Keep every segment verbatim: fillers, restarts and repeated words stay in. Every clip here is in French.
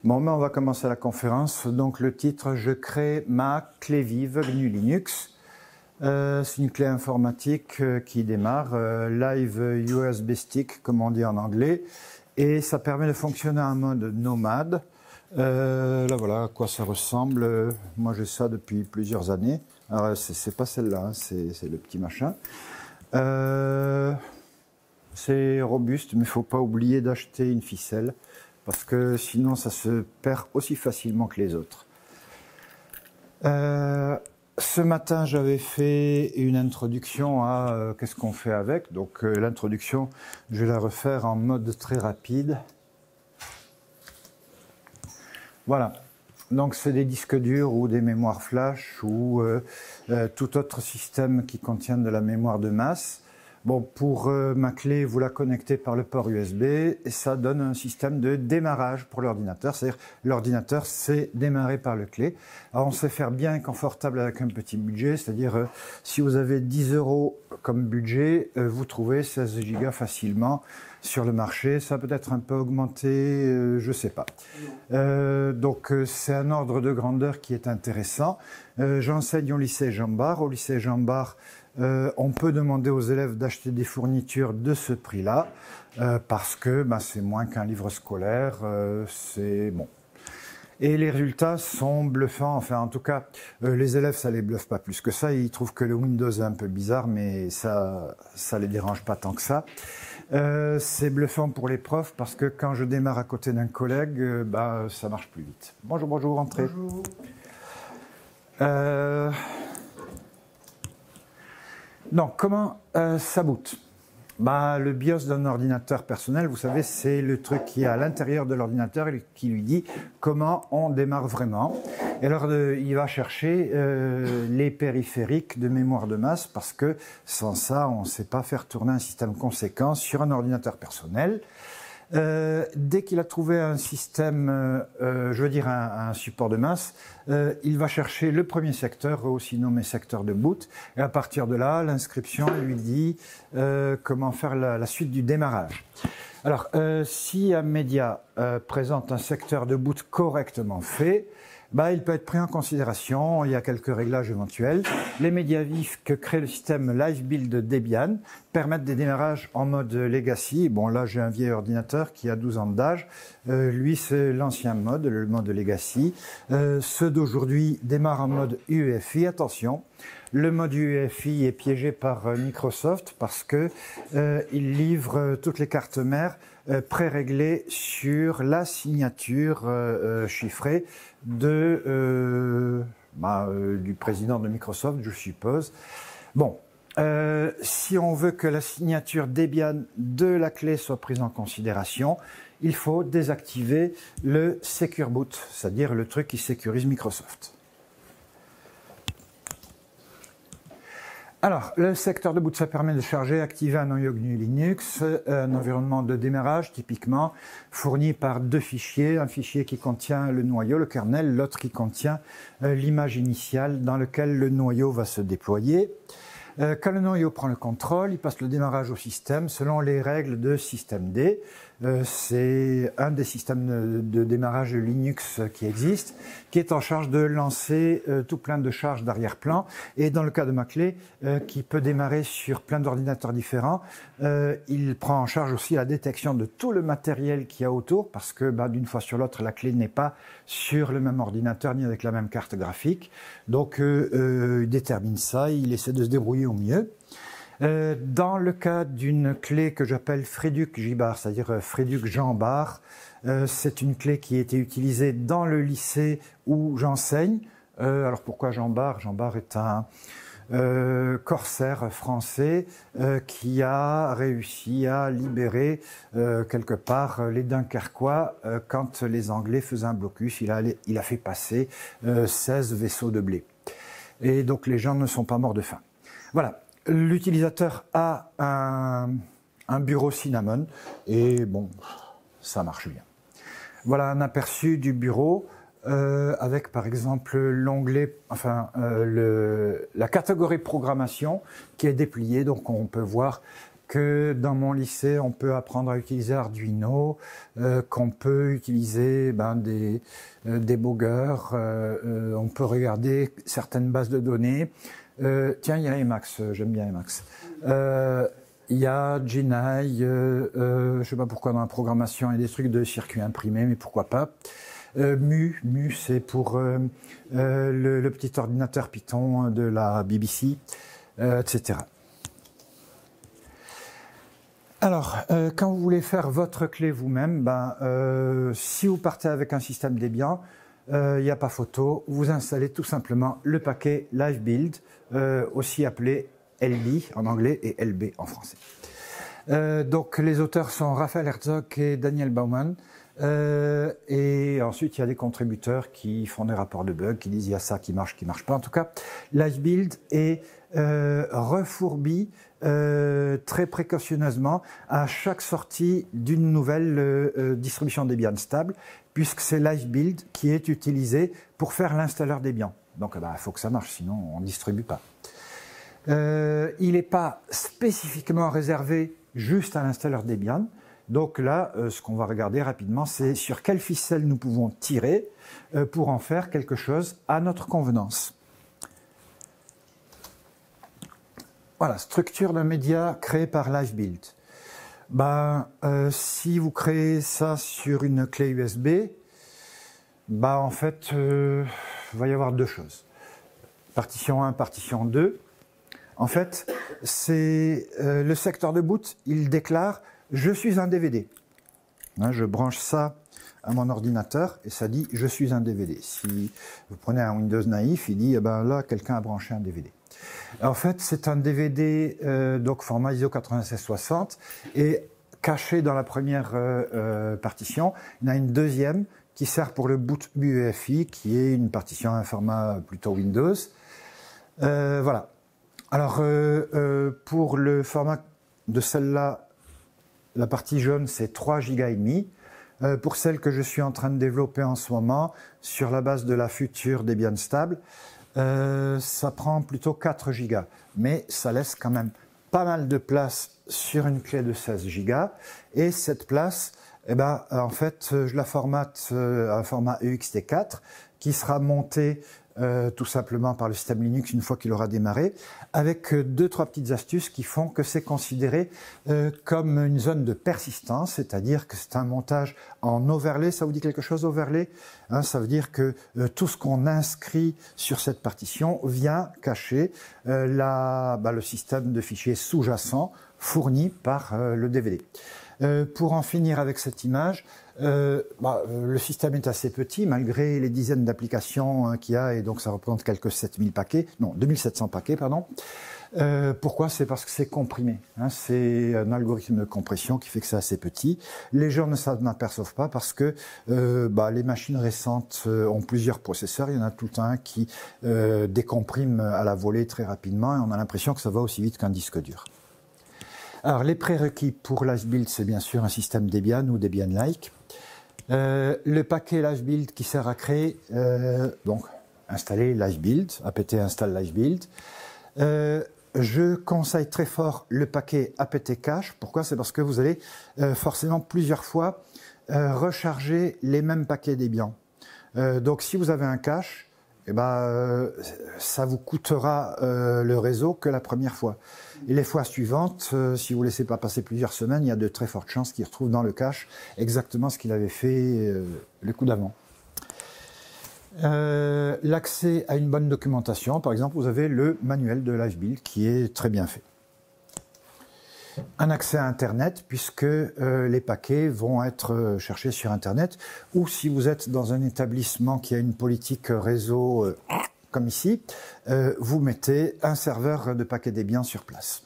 Bon, ben on va commencer la conférence. Donc le titre, je crée ma clé vive G N U Linux. Euh, c'est une clé informatique euh, qui démarre, euh, live U S B stick comme on dit en anglais, et ça permet de fonctionner en mode nomade. Euh, là voilà à quoi ça ressemble. Moi j'ai ça depuis plusieurs années. Alors c'est pas celle-là, hein, c'est le petit machin. Euh, c'est robuste, mais il ne faut pas oublier d'acheter une ficelle, parce que sinon ça se perd aussi facilement que les autres. Euh, ce matin j'avais fait une introduction à euh, qu'est-ce qu'on fait avec. Donc euh, l'introduction, je vais la refaire en mode très rapide. Voilà, donc c'est des disques durs ou des mémoires flash ou euh, euh, tout autre système qui contient de la mémoire de masse. Bon, pour euh, ma clé, vous la connectez par le port U S B et ça donne un système de démarrage pour l'ordinateur. C'est-à-dire l'ordinateur c'est démarré par le clé. Alors on sait faire bien confortable avec un petit budget, c'est-à-dire euh, si vous avez dix euros comme budget, euh, vous trouvez seize gigas facilement sur le marché. Ça peut être un peu augmenté, euh, je sais pas. Euh, donc euh, c'est un ordre de grandeur qui est intéressant. Euh, J'enseigne au lycée Jean Bart. Au lycée Jean Bart, Euh, on peut demander aux élèves d'acheter des fournitures de ce prix-là, euh, parce que bah, c'est moins qu'un livre scolaire, euh, c'est bon. Et les résultats sont bluffants, enfin en tout cas, euh, les élèves ça les bluffe pas plus que ça, ils trouvent que le Windows est un peu bizarre, mais ça ça les dérange pas tant que ça. Euh, c'est bluffant pour les profs, parce que quand je démarre à côté d'un collègue, euh, bah, ça marche plus vite. Bonjour, bonjour, entrez. Bonjour. Euh, Donc, comment euh, ça boot? Bah, le BIOS d'un ordinateur personnel, vous savez, c'est le truc qui est à l'intérieur de l'ordinateur et qui lui dit comment on démarre vraiment. Et alors, euh, il va chercher euh, les périphériques de mémoire de masse, parce que sans ça, on ne sait pas faire tourner un système conséquent sur un ordinateur personnel. Euh, dès qu'il a trouvé un système, euh, je veux dire un, un support de masse, euh, il va chercher le premier secteur, aussi nommé secteur de boot, et à partir de là, l'inscription lui dit euh, comment faire la, la suite du démarrage. Alors, euh, si un média euh, présente un secteur de boot correctement fait, bah, il peut être pris en considération. Il y a quelques réglages éventuels. Les médias vifs que crée le système LiveBuild Debian permettent des démarrages en mode Legacy. Bon, là, j'ai un vieil ordinateur qui a douze ans d'âge. Euh, lui, c'est l'ancien mode, le mode Legacy. Euh, ceux d'aujourd'hui démarrent en mode U E F I. Attention, le mode U E F I est piégé par Microsoft, parce que euh, il livre euh, toutes les cartes mères euh, pré-réglées sur la signature euh, euh, chiffrée de euh, bah, euh, du président de Microsoft, je suppose. Bon, euh, si on veut que la signature Debian de la clé soit prise en considération, il faut désactiver le Secure Boot, c'est-à-dire le truc qui sécurise Microsoft. Alors, le secteur de boot, ça permet de charger et activer un noyau G N U Linux, un environnement de démarrage typiquement fourni par deux fichiers, un fichier qui contient le noyau, le kernel, l'autre qui contient euh, l'image initiale dans laquelle le noyau va se déployer. Euh, quand le noyau prend le contrôle, il passe le démarrage au système selon les règles de systemd. Euh, c'est un des systèmes de, de démarrage Linux qui existe, qui est en charge de lancer euh, tout plein de charges d'arrière-plan. Et dans le cas de ma clé, euh, qui peut démarrer sur plein d'ordinateurs différents, euh, il prend en charge aussi la détection de tout le matériel qu'il y a autour, parce que bah, d'une fois sur l'autre, la clé n'est pas sur le même ordinateur ni avec la même carte graphique. Donc euh, euh, il détermine ça, il essaie de se débrouiller au mieux. Euh, dans le cas d'une clé que j'appelle Fréduc J Bart, c'est-à-dire euh, Fréduc Jean Bart, euh, c'est une clé qui a été utilisée dans le lycée où j'enseigne. Euh, alors pourquoi Jean Bart? Jean Bart est un euh, corsaire français euh, qui a réussi à libérer euh, quelque part les Dunkerquois euh, quand les Anglais faisaient un blocus. Il a, il a fait passer euh, seize vaisseaux de blé. Et donc les gens ne sont pas morts de faim. Voilà. L'utilisateur a un, un bureau Cinnamon et bon, ça marche bien. Voilà un aperçu du bureau euh, avec par exemple l'onglet, enfin euh, le, la catégorie programmation qui est dépliée. Donc on peut voir que dans mon lycée, on peut apprendre à utiliser Arduino, euh, qu'on peut utiliser ben, des, euh, des boggers, euh, euh, on peut regarder certaines bases de données. Euh, tiens, il y a Emacs, j'aime bien Emacs. Euh, il y a Genai, euh, euh, je ne sais pas pourquoi dans la programmation, il y a des trucs de circuits imprimés, mais pourquoi pas. Euh, Mu, Mu c'est pour euh, euh, le, le petit ordinateur Python de la B B C, euh, et cetera. Alors, euh, quand vous voulez faire votre clé vous-même, ben, euh, si vous partez avec un système Debian, il euh, n'y a pas photo, vous installez tout simplement le paquet LiveBuild, euh, aussi appelé L B en anglais et L B en français. Euh, donc les auteurs sont Raphaël Herzog et Daniel Baumann. Euh, et ensuite, il y a des contributeurs qui font des rapports de bugs, qui disent il y a ça qui marche, qui marche pas. En tout cas, LiveBuild est euh, refourbi euh, très précautionneusement à chaque sortie d'une nouvelle euh, distribution Debian stable, puisque c'est LiveBuild qui est utilisé pour faire l'installeur Debian. Donc, il bah, faut que ça marche, sinon on ne distribue pas. Euh, il n'est pas spécifiquement réservé juste à l'installeur Debian. Donc là, euh, ce qu'on va regarder rapidement, c'est sur quelle ficelle nous pouvons tirer euh, pour en faire quelque chose à notre convenance. Voilà, structure d'un média créé par LiveBuild. Ben, euh, si vous créez ça sur une clé U S B, ben, en fait, euh, il va y avoir deux choses. Partition un, partition deux. En fait, c'est euh, le secteur de boot, il déclare « Je suis un D V D ». Hein, je branche ça à mon ordinateur et ça dit « Je suis un D V D ». Si vous prenez un Windows naïf, il dit eh ben, « Là, quelqu'un a branché un D V D ». En fait, c'est un D V D euh, donc format I S O quatre-vingt-seize soixante et caché dans la première euh, euh, partition. Il y en a une deuxième qui sert pour le boot U E F I, qui est une partition à un format plutôt Windows. Euh, voilà. Alors, euh, euh, pour le format de celle-là, la partie jaune, c'est trois gigas et demi. Euh, pour celle que je suis en train de développer en ce moment, sur la base de la future Debian stable, euh, ça prend plutôt quatre gigas. Mais ça laisse quand même pas mal de place sur une clé de seize gigas. Et cette place, eh ben, en fait, je la formate euh, à un format E X T quatre qui sera monté Euh, tout simplement par le système Linux une fois qu'il aura démarré, avec euh, deux, trois petites astuces qui font que c'est considéré euh, comme une zone de persistance, c'est-à-dire que c'est un montage en overlay. Ça vous dit quelque chose, overlay, hein? Ça veut dire que euh, tout ce qu'on inscrit sur cette partition vient cacher euh, la, bah, le système de fichiers sous-jacent fourni par euh, le D V D. Euh, pour en finir avec cette image, euh, bah, le système est assez petit malgré les dizaines d'applications hein, qu'il y a, et donc ça représente quelques sept mille paquets, non deux mille sept cents paquets, pardon. Euh, pourquoi? C'est parce que c'est comprimé. Hein, c'est un algorithme de compression qui fait que c'est assez petit. Les gens ne s'en aperçoivent pas parce que euh, bah, les machines récentes euh, ont plusieurs processeurs. Il y en a tout un qui euh, décomprime à la volée très rapidement et on a l'impression que ça va aussi vite qu'un disque dur. Alors, les prérequis pour LiveBuild, c'est bien sûr un système Debian ou Debian-like. Euh, le paquet LiveBuild qui sert à créer, euh, donc, installer LiveBuild, apt install LiveBuild. Euh, je conseille très fort le paquet apt cache. Pourquoi? C'est parce que vous allez euh, forcément plusieurs fois euh, recharger les mêmes paquets Debian. Euh, donc, si vous avez un cache, eh ben, euh, ça vous coûtera euh, le réseau que la première fois. Et les fois suivantes, euh, si vous ne laissez pas passer plusieurs semaines, il y a de très fortes chances qu'il retrouve dans le cache exactement ce qu'il avait fait euh, le coup d'avant. Euh, L'accès à une bonne documentation, par exemple, vous avez le manuel de LiveBuild qui est très bien fait. Un accès à Internet, puisque euh, les paquets vont être cherchés sur Internet, ou si vous êtes dans un établissement qui a une politique réseau euh, comme ici, euh, vous mettez un serveur de paquets Debian sur place.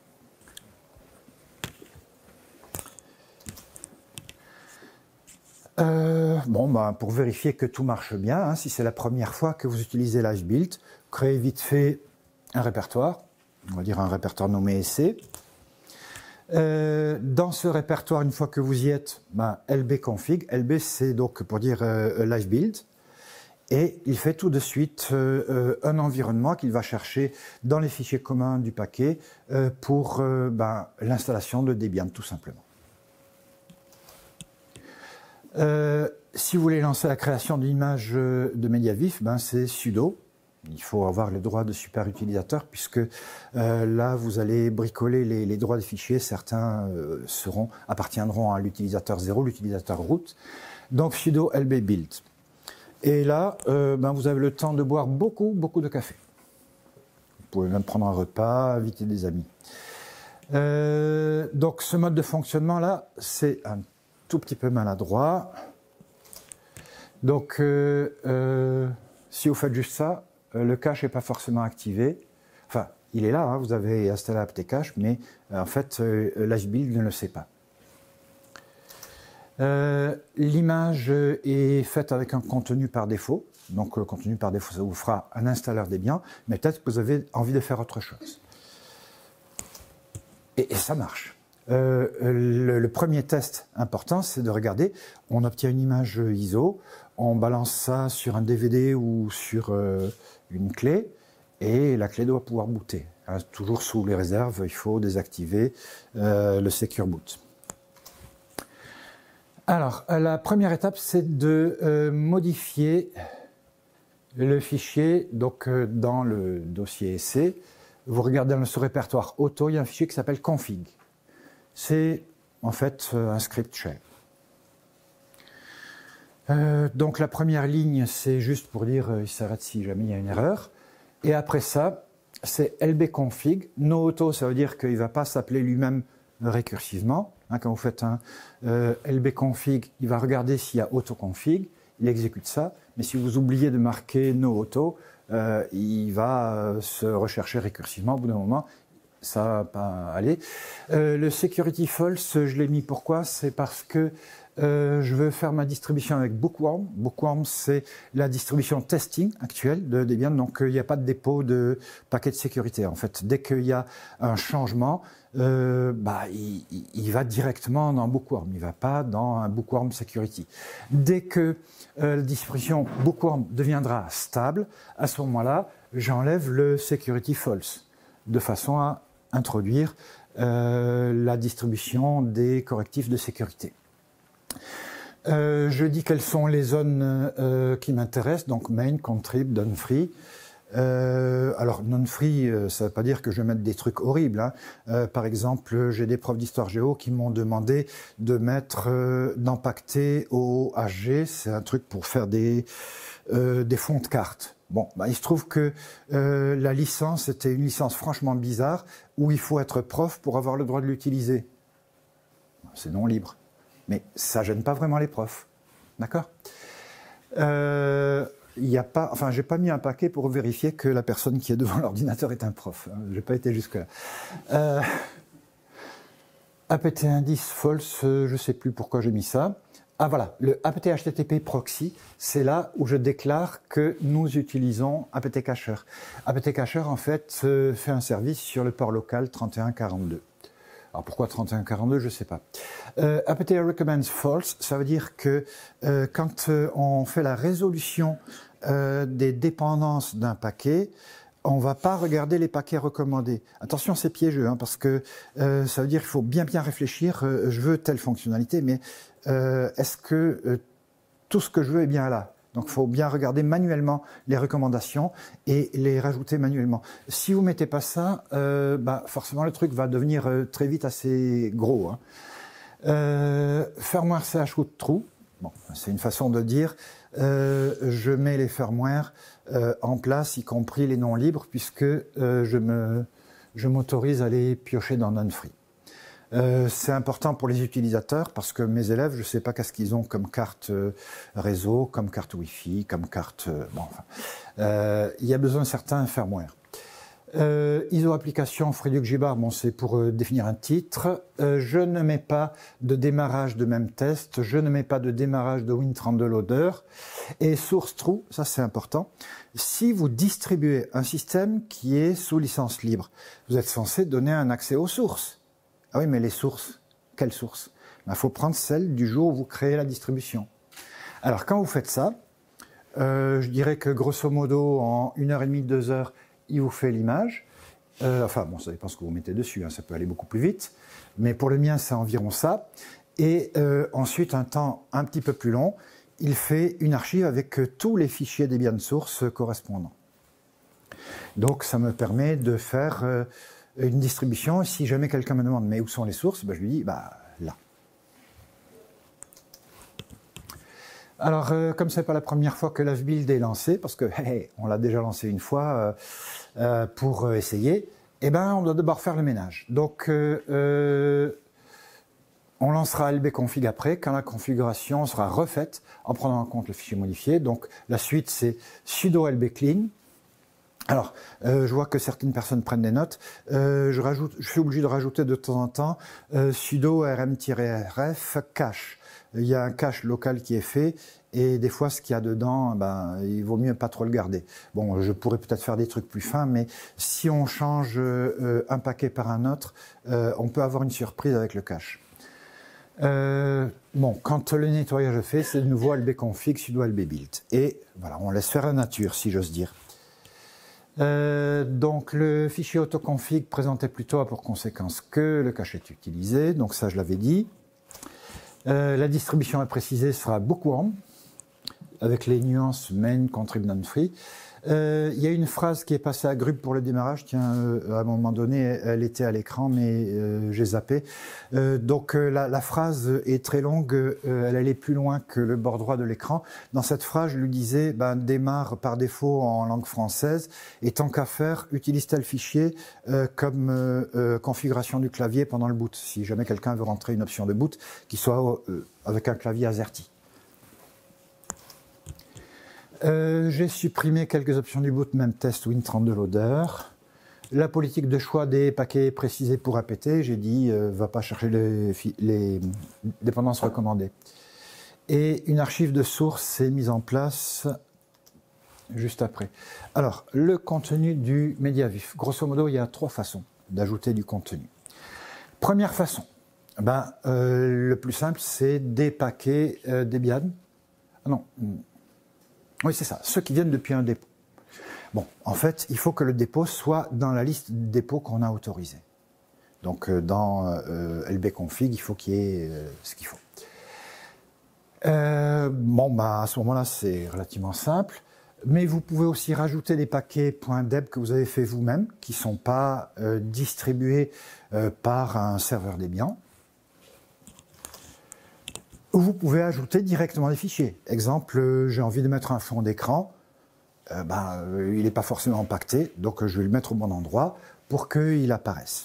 Euh, bon, bah, pour vérifier que tout marche bien, hein, si c'est la première fois que vous utilisez LiveBuild, créez vite fait un répertoire, on va dire un répertoire nommé essai. Euh, dans ce répertoire, une fois que vous y êtes, ben, lbconfig, lb c'est donc pour dire euh, LiveBuild, et il fait tout de suite euh, un environnement qu'il va chercher dans les fichiers communs du paquet euh, pour euh, ben, l'installation de Debian, tout simplement. Euh, si vous voulez lancer la création d'une image de MediaVif, ben c'est sudo. Il faut avoir les droits de super utilisateur puisque euh, là vous allez bricoler les, les droits des fichiers. Certains euh, seront, appartiendront à l'utilisateur zéro, l'utilisateur root. Donc sudo lb build. Et là, euh, ben, vous avez le temps de boire beaucoup, beaucoup de café. Vous pouvez même prendre un repas, inviter des amis. Euh, donc ce mode de fonctionnement là, c'est un tout petit peu maladroit. Donc euh, euh, si vous faites juste ça, le cache n'est pas forcément activé. Enfin, il est là, hein, vous avez installé apt cache, mais euh, en fait, euh, l'ashbuild ne le sait pas. Euh, L'image est faite avec un contenu par défaut. Donc, le contenu par défaut, ça vous fera un installeur Debian, mais peut-être que vous avez envie de faire autre chose. Et, et ça marche. Euh, le, le premier test important, c'est de regarder, on obtient une image I S O, on balance ça sur un D V D ou sur euh, une clé, et la clé doit pouvoir booter. Hein, toujours sous les réserves, il faut désactiver euh, le Secure Boot. Alors, la première étape, c'est de euh, modifier le fichier donc, euh, dans le dossier essai. Vous regardez dans le sous-répertoire auto, il y a un fichier qui s'appelle config. C'est en fait un script shell. Euh, donc la première ligne, c'est juste pour dire euh, il s'arrête si jamais il y a une erreur. Et après ça, c'est lbconfig. No auto, ça veut dire qu'il ne va pas s'appeler lui-même récursivement. Hein, quand vous faites un euh, lbconfig, il va regarder s'il y a autoconfig, il exécute ça. Mais si vous oubliez de marquer no auto, euh, il va euh, se rechercher récursivement au bout d'un moment. Ça va pas aller. Euh, le security false, je l'ai mis pourquoi? C'est parce que euh, je veux faire ma distribution avec Bookworm. Bookworm, c'est la distribution testing actuelle de Debian, donc il n'y a pas de dépôt de paquet de sécurité. En fait, dès qu'il y a un changement, euh, bah, il, il va directement dans Bookworm, il ne va pas dans un Bookworm Security. Dès que euh, la distribution Bookworm deviendra stable, à ce moment-là, j'enlève le security false, de façon à introduire euh, la distribution des correctifs de sécurité. Euh, je dis quelles sont les zones euh, qui m'intéressent, donc main, contrib, done free. Euh, alors non free, euh, ça ne veut pas dire que je vais mettre des trucs horribles. Hein. Euh, par exemple, j'ai des profs d'histoire géo qui m'ont demandé de mettre, euh, d'empacter au H G, c'est un truc pour faire des, euh, des fonds de cartes. Bon, bah, il se trouve que euh, la licence était une licence franchement bizarre où il faut être prof pour avoir le droit de l'utiliser. C'est non libre. Mais ça ne gêne pas vraiment les profs. D'accord ? euh, Il n'y a pas, enfin, j'ai pas mis un paquet pour vérifier que la personne qui est devant l'ordinateur est un prof. Hein. Je n'ai pas été jusque-là. Euh, apt indice false, je ne sais plus pourquoi j'ai mis ça. Ah voilà, le apt H T T P proxy, c'est là où je déclare que nous utilisons apt cacher. apt cacher, en fait, euh, fait un service sur le port local trente et un quarante-deux. Alors pourquoi trente et un quarante-deux, je ne sais pas. Euh, apt recommends false, ça veut dire que euh, quand euh, on fait la résolution euh, des dépendances d'un paquet, on ne va pas regarder les paquets recommandés. Attention, c'est piégeux, hein, parce que euh, ça veut dire qu'il faut bien bien réfléchir. Euh, je veux telle fonctionnalité, mais euh, est-ce que euh, tout ce que je veux est bien là? Donc, il faut bien regarder manuellement les recommandations et les rajouter manuellement. Si vous ne mettez pas ça, euh, bah, forcément, le truc va devenir euh, très vite assez gros. Hein. Euh, firmware chroot true, bon, c'est une façon de dire euh, je mets les firmware euh, en place, y compris les non libres, puisque euh, je me, je m'autorise à les piocher dans non-free. Euh, c'est important pour les utilisateurs parce que mes élèves, je ne sais pas qu'est-ce qu'ils ont comme carte euh, réseau, comme carte Wi-Fi, comme carte... Euh, bon, enfin, euh, il y a besoin de certains firmware. Euh, I S O application FreeDuc-Gbar, bon, c'est pour euh, définir un titre. Euh, je ne mets pas de démarrage de même test, je ne mets pas de démarrage de Win trente-deux loader. Et source true, ça c'est important. Si vous distribuez un système qui est sous licence libre, vous êtes censé donner un accès aux sources. Ah oui, mais les sources, quelles sources? Il faut prendre celle du jour où vous créez la distribution. Alors, quand vous faites ça, Euh, je dirais que grosso modo, en une heure et demie, deux heures, il vous fait l'image. Euh, enfin, bon, ça dépend ce que vous mettez dessus, hein, ça peut aller beaucoup plus vite. Mais pour le mien, c'est environ ça. Et euh, ensuite, un temps un petit peu plus long, il fait une archive avec euh, tous les fichiers Debian source correspondants. Donc, ça me permet de faire euh, une distribution. Si jamais quelqu'un me demande, mais où sont les sources, ben, je lui dis, bah, là. Alors, euh, comme ce n'est pas la première fois que l'AveBuild est lancé, parce que hey, on l'a déjà lancé une fois euh, euh, pour euh, essayer, eh ben, on doit d'abord faire le ménage. Donc, euh, euh, on lancera lbconfig après, quand la configuration sera refaite, en prenant en compte le fichier modifié. Donc, la suite, c'est sudo lbclean. Alors, euh, je vois que certaines personnes prennent des notes. Euh, je, rajoute, je suis obligé de rajouter de temps en temps euh, sudo rm-rf cache. Il y a un cache local qui est fait et des fois ce qu'il y a dedans, ben, il vaut mieux pas trop le garder. Bon, je pourrais peut-être faire des trucs plus fins, mais si on change euh, un paquet par un autre, euh, on peut avoir une surprise avec le cache. Euh, bon, quand le nettoyage est fait, c'est de nouveau lbconfig sudo lbbuild. Et voilà, on laisse faire la nature, si j'ose dire. Euh, donc le fichier autoconfig présentait plutôt a pour conséquence que le cache est utilisé, donc ça je l'avais dit. Euh, la distribution à préciser sera bookworm, avec les nuances main, contrib, non-free. Euh, il y a une phrase qui est passée à Grub pour le démarrage, tiens, euh, à un moment donné, elle était à l'écran, mais euh, j'ai zappé. Euh, donc euh, la, la phrase est très longue, euh, elle allait plus loin que le bord droit de l'écran. Dans cette phrase, je lui disais, ben, démarre par défaut en langue française, et tant qu'à faire, utilise tel fichier euh, comme euh, euh, configuration du clavier pendant le boot, si jamais quelqu'un veut rentrer une option de boot qui soit euh, avec un clavier AZERTY. Euh, j'ai supprimé quelques options du boot, même test Win trente-deux loader. La politique de choix des paquets précisés pour apt, j'ai dit, euh, va pas chercher les, les dépendances recommandées. Et une archive de source est mise en place juste après. Alors, le contenu du MediaVif. Grosso modo, il y a trois façons d'ajouter du contenu. Première façon, ben, euh, le plus simple, c'est des paquets euh, Debian. Ah non. Oui, c'est ça, ceux qui viennent depuis un dépôt. Bon, en fait, il faut que le dépôt soit dans la liste de dépôts qu'on a autorisé. Donc, euh, dans euh, lbconfig, il faut qu'il y ait euh, ce qu'il faut. Euh, bon, bah, à ce moment-là, c'est relativement simple. Mais vous pouvez aussi rajouter des paquets .deb que vous avez fait vous-même, qui ne sont pas euh, distribués euh, par un serveur Debian. Vous pouvez ajouter directement des fichiers. Exemple, euh, j'ai envie de mettre un fond d'écran, euh, ben, euh, il n'est pas forcément impacté, donc euh, je vais le mettre au bon endroit pour qu'il apparaisse.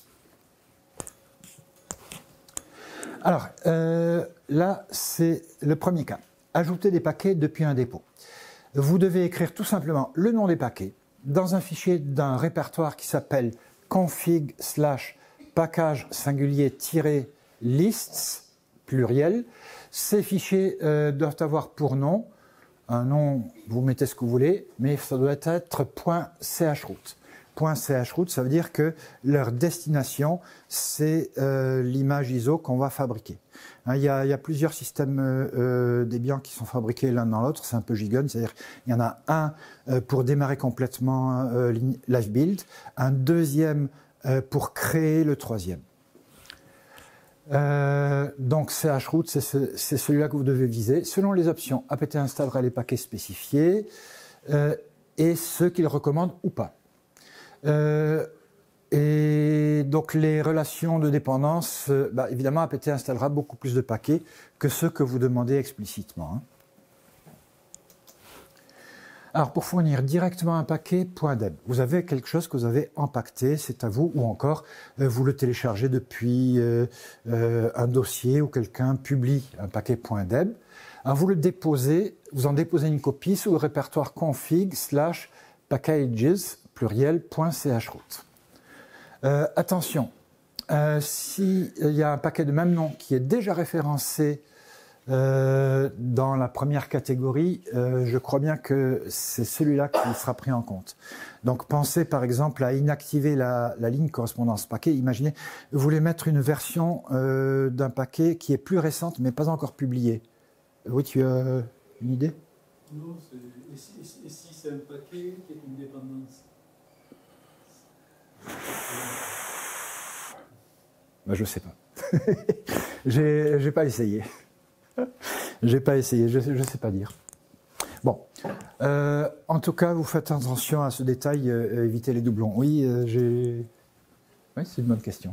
Alors, euh, là, c'est le premier cas. Ajouter des paquets depuis un dépôt. Vous devez écrire tout simplement le nom des paquets dans un fichier d'un répertoire qui s'appelle config slash package singulier lists pluriel. Ces fichiers euh, doivent avoir pour nom, un nom, vous mettez ce que vous voulez, mais ça doit être .chroot. .chroot, ça veut dire que leur destination, c'est euh, l'image I S O qu'on va fabriquer. Hein, il, y a, il y a plusieurs systèmes euh, Debian qui sont fabriqués l'un dans l'autre, c'est un peu gigon, c'est-à-dire il y en a un euh, pour démarrer complètement euh, l'AveBuild, un deuxième euh, pour créer le troisième. Euh, donc chroot, c'est ce, celui-là que vous devez viser, selon les options. apt installera les paquets spécifiés euh, et ceux qu'il recommande ou pas. Euh, et donc les relations de dépendance, euh, bah, évidemment apt installera beaucoup plus de paquets que ceux que vous demandez explicitement. Hein. Alors pour fournir directement un paquet .deb, vous avez quelque chose que vous avez empaqueté, c'est à vous, ou encore euh, vous le téléchargez depuis euh, euh, un dossier où quelqu'un publie un paquet .deb. Alors vous le déposez, vous en déposez une copie sous le répertoire config slash packages pluriel .chroot. Euh, attention, euh, s'il y a un paquet de même nom qui est déjà référencé Euh, dans la première catégorie, euh, je crois bien que c'est celui-là qui sera pris en compte. Donc pensez par exemple à inactiver la, la ligne correspondance paquet. Imaginez, vous voulez mettre une version euh, d'un paquet qui est plus récente mais pas encore publiée. Oui, tu as une idée ? Non, et si, et si, et si c'est un paquet qui est une dépendance? Ben, je ne sais pas. j'ai, j'ai pas essayé. j'ai pas essayé, je ne sais pas dire. Bon, euh, en tout cas, vous faites attention à ce détail, euh, évitez les doublons. Oui, euh, j'ai... Oui, c'est une bonne question.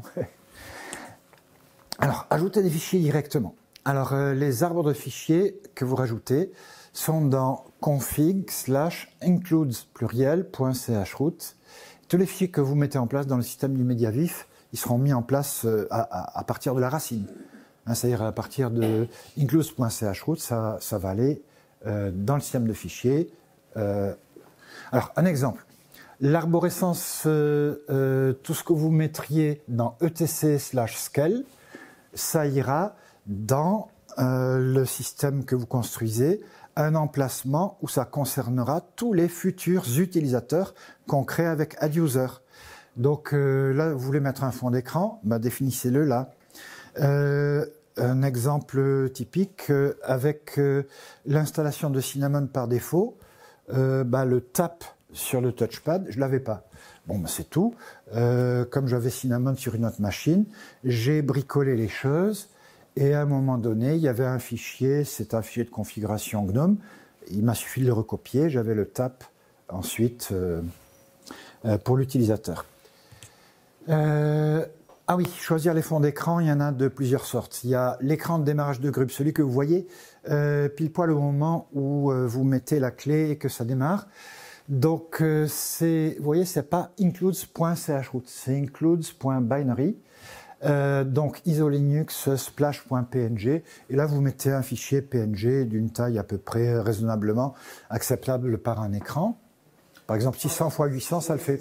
Alors, ajouter des fichiers directement. Alors, euh, les arbres de fichiers que vous rajoutez sont dans config slash includes pluriel point chroot. Tous les fichiers que vous mettez en place dans le système du média vif, ils seront mis en place euh, à, à, à partir de la racine. Hein, c'est-à-dire à partir de includes point chroot, ça, ça va aller euh, dans le système de fichiers. Euh, alors, un exemple. L'arborescence, euh, euh, tout ce que vous mettriez dans etc slash scale, ça ira dans euh, le système que vous construisez, un emplacement où ça concernera tous les futurs utilisateurs qu'on crée avec AddUser. Donc euh, là, vous voulez mettre un fond d'écran, bah, définissez-le là. Euh, un exemple typique, euh, avec euh, l'installation de Cinnamon par défaut, euh, bah, le tap sur le touchpad, je ne l'avais pas. Bon, ben c'est tout. Euh, comme j'avais Cinnamon sur une autre machine, j'ai bricolé les choses et à un moment donné, il y avait un fichier, c'est un fichier de configuration GNOME. Il m'a suffi de le recopier. J'avais le tap ensuite euh, euh, pour l'utilisateur. Euh, ah oui, choisir les fonds d'écran, il y en a de plusieurs sortes. Il y a l'écran de démarrage de Grub, celui que vous voyez euh, pile poil au moment où euh, vous mettez la clé et que ça démarre. Donc, euh, c'est, vous voyez, c'est pas includes.chroot, c'est includes.binary. Euh, donc, isolinux splash.png. Et là, vous mettez un fichier P N G d'une taille à peu près raisonnablement acceptable par un écran. Par exemple, six cents par huit cents, ça le fait.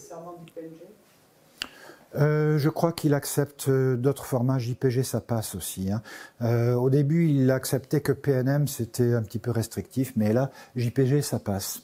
Euh, je crois qu'il accepte d'autres formats. J P G, ça passe aussi. Hein. Euh, au début, il acceptait que P N M, c'était un petit peu restrictif, mais là, J P G, ça passe.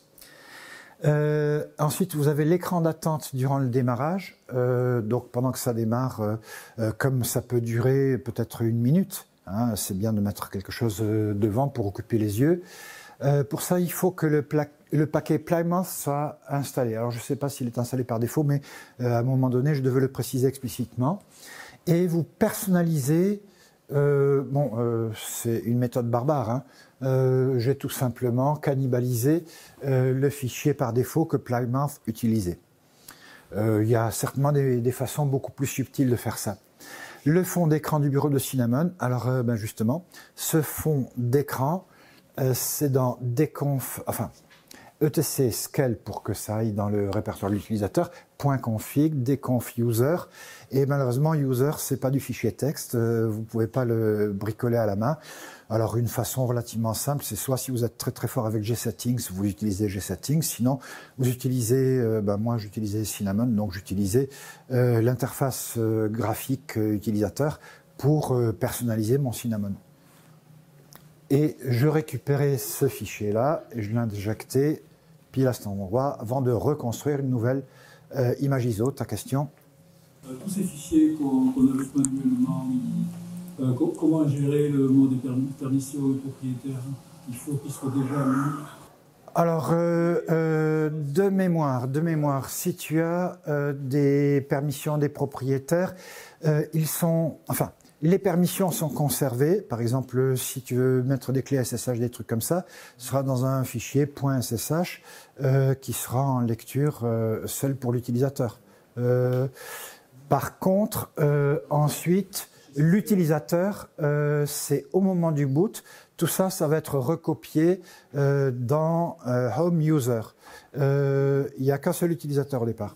Euh, ensuite, vous avez l'écran d'attente durant le démarrage. Euh, donc, pendant que ça démarre, euh, euh, comme ça peut durer peut-être une minute, hein, c'est bien de mettre quelque chose devant pour occuper les yeux. Euh, pour ça, il faut que le, le paquet Plymouth soit installé. Alors, je ne sais pas s'il est installé par défaut, mais euh, à un moment donné, je devais le préciser explicitement. Et vous personnalisez. Euh, bon, euh, c'est une méthode barbare. Hein. Euh, j'ai tout simplement cannibalisé euh, le fichier par défaut que Plymouth utilisait. Euh, il y a certainement des, des façons beaucoup plus subtiles de faire ça. Le fond d'écran du bureau de Cinnamon, alors euh, ben justement, ce fond d'écran, euh, c'est dans déconf, enfin, etc scale pour que ça aille dans le répertoire de l'utilisateur, .config, déconf user, et malheureusement user c'est pas du fichier texte, euh, vous pouvez pas le bricoler à la main. Alors une façon relativement simple, c'est soit si vous êtes très très fort avec gsettings, vous utilisez gsettings, sinon vous utilisez, euh, ben moi j'utilisais Cinnamon, donc j'utilisais euh, l'interface euh, graphique euh, utilisateur pour euh, personnaliser mon Cinnamon. Et je récupérais ce fichier-là et je l'injectais pile à cet endroit avant de reconstruire une nouvelle euh, image I S O. Ta question? euh, Tous ces fichiers qu'on qu ajoute manuellement, euh, comment gérer le mot de permission au propriétaire? Il faut qu'il soit déjà mis. Alors, euh, euh, de mémoire, de mémoire, si tu as euh, des permissions des propriétaires, euh, ils sont, enfin, les permissions sont conservées. Par exemple, si tu veux mettre des clés S S H, des trucs comme ça, ce sera dans un fichier .ssh euh, qui sera en lecture euh, seul pour l'utilisateur. Euh, par contre, euh, ensuite, l'utilisateur, euh, c'est au moment du boot. Tout ça, ça va être recopié euh, dans euh, Home User. Euh, il n'y a qu'un seul utilisateur au départ.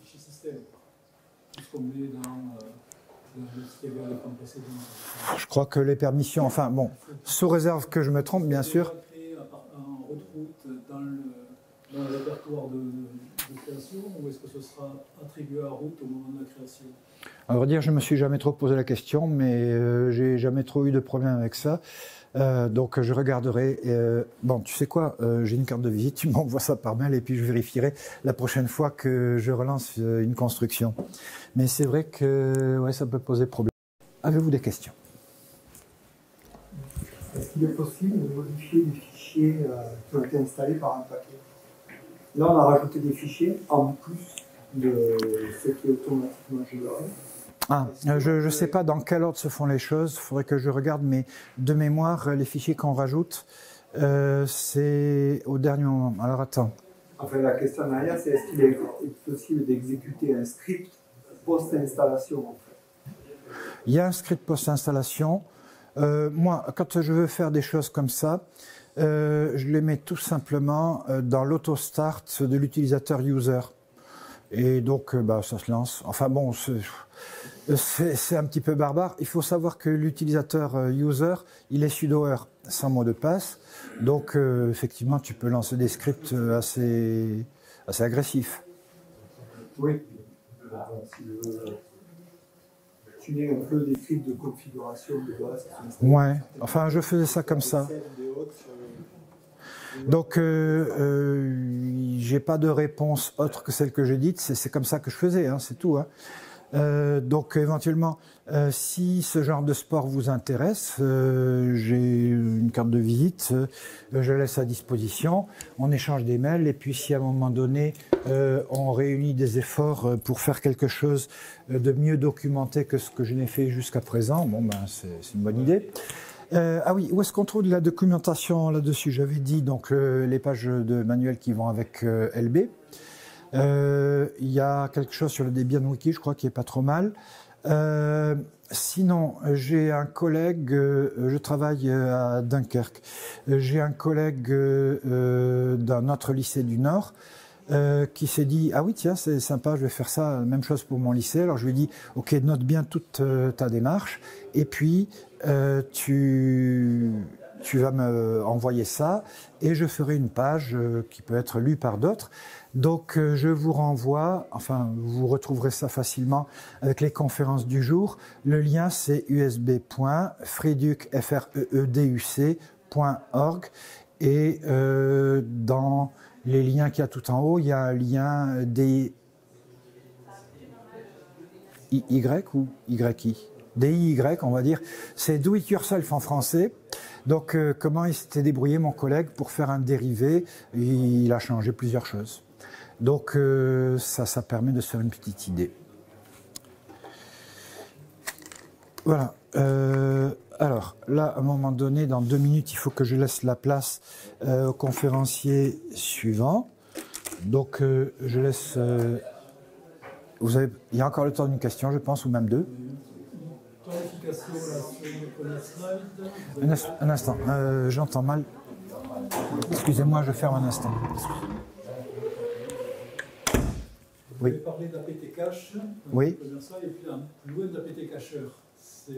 Je crois que les permissions, enfin bon, sous réserve que je me trompe, bien sûr. En route dans le, dans le répertoire de, de création, ou est-ce que ce sera attribué à route au moment de la création? À vrai dire, je ne me suis jamais trop posé la question, mais euh, j'ai jamais trop eu de problème avec ça. Euh, donc je regarderai. Euh, bon, tu sais quoi, euh, j'ai une carte de visite, tu m'envoies ça par mail et puis je vérifierai la prochaine fois que je relance euh, une construction. Mais c'est vrai que ouais, ça peut poser problème. Avez-vous des questions? Est-ce qu'il est possible de modifier les fichiers euh, qui ont été installés par un paquet? Là, on a rajouté des fichiers en plus de ce qui est automatiquement généré. Ah, je ne sais pas dans quel ordre se font les choses. Il faudrait que je regarde, mais de mémoire, les fichiers qu'on rajoute, euh, c'est au dernier moment. Alors attends. Enfin, la question derrière, c'est est-ce qu'il est possible d'exécuter un script post-installation en fait? Il y a un script post-installation. Euh, moi, quand je veux faire des choses comme ça, euh, je les mets tout simplement dans l'auto-start de l'utilisateur user. Et donc, bah, ça se lance. Enfin bon, c'est un petit peu barbare. Il faut savoir que l'utilisateur user, il est sudo-R sans mot de passe. Donc, euh, effectivement, tu peux lancer des scripts assez, assez agressifs. Oui. Si je veux tuner un peu des scripts de configuration de base. Ouais. Enfin, je faisais ça comme ça. Donc, euh, euh, j'ai pas de réponse autre que celle que j'ai dite. C'est comme ça que je faisais, hein, c'est tout. Hein. Euh, donc, éventuellement, euh, si ce genre de sport vous intéresse, euh, j'ai une carte de visite, euh, je laisse à disposition. On échange des mails et puis, si à un moment donné, euh, on réunit des efforts pour faire quelque chose de mieux documenté que ce que je n'ai fait jusqu'à présent, bon, ben, c'est une bonne idée. Euh, ah oui, où est-ce qu'on trouve de la documentation là-dessus? J'avais dit donc euh, les pages de manuels qui vont avec euh, L B. Euh, il y a quelque chose sur le Debian Wiki, je crois, qui est pas trop mal. Euh, sinon, j'ai un collègue, euh, je travaille à Dunkerque, j'ai un collègue euh, d'un autre lycée du Nord euh, qui s'est dit « Ah oui, tiens, c'est sympa, je vais faire ça, même chose pour mon lycée. » Alors je lui ai dit « Ok, note bien toute euh, ta démarche et puis euh, tu... » tu vas me envoyer ça et je ferai une page euh, qui peut être lue par d'autres. Donc euh, je vous renvoie, enfin vous retrouverez ça facilement avec les conférences du jour. Le lien c'est u s b point freeduc point org et euh, dans les liens qu'il y a tout en haut, il y a un lien D I Y ou Y I D I Y, on va dire, c'est Do It Yourself en français. Donc, euh, comment il s'était débrouillé, mon collègue, pour faire un dérivé? Il a changé plusieurs choses. Donc, euh, ça, ça permet de se faire une petite idée. Voilà. Euh, alors, là, à un moment donné, dans deux minutes, il faut que je laisse la place euh, au conférencier suivant. Donc, euh, je laisse... Euh, vous avez, il y a encore le temps d'une question, je pense, ou même deux. Un, un instant, euh, j'entends mal. Excusez-moi, je ferme un instant. Vous avez parlé d'A P T Cache. Oui. Ça, et puis plus loin d'A P T Cacheur. C'est.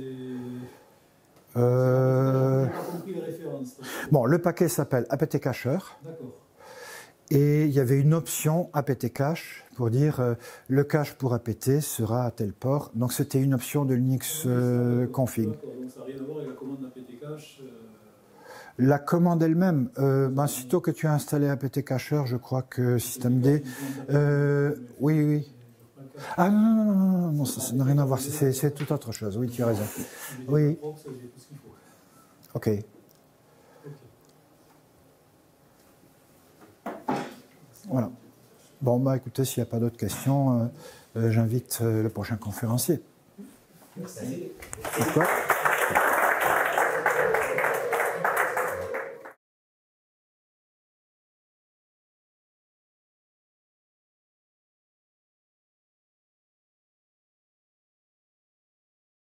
Euh... Je n'ai pas compris les références. Bon, le paquet s'appelle A P T Cacheur. D'accord. Et il y avait une option A P T Cache pour dire euh, le cache pour A P T sera à tel port. Donc c'était une option de Linux euh, config. D'accord, donc ça n'a rien à voir avec la commande A P T Cache. Euh... La commande elle-même, euh, ben, sitôt que tu as installé A P T Cacheur, je crois que systemd, euh, oui, oui. Ah non, non, non, non, non, non ça n'a rien à voir, c'est tout autre chose, oui, tu as raison. Oui. Ok. Voilà. Bon, bah écoutez, s'il n'y a pas d'autres questions, euh, euh, j'invite euh, le prochain conférencier. Merci. Pourquoi ?